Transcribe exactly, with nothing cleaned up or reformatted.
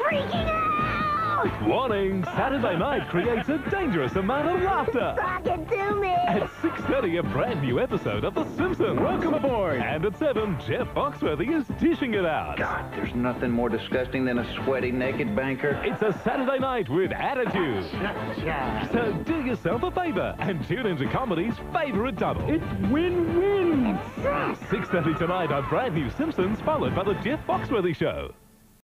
freaking out! Warning, Saturday night creates a dangerous amount of laughter. Talk it to me! At six thirty, a brand new episode of The Simpsons. Welcome aboard! And at seven, Jeff Foxworthy is dishing it out. God, there's nothing more disgusting than a sweaty, naked banker. It's a Saturday night with attitude. Yeah. So do yourself a favor and tune into comedy's favorite double. It's win-win! It's sus! six thirty tonight on brand new Simpsons, followed by The Jeff Foxworthy Show.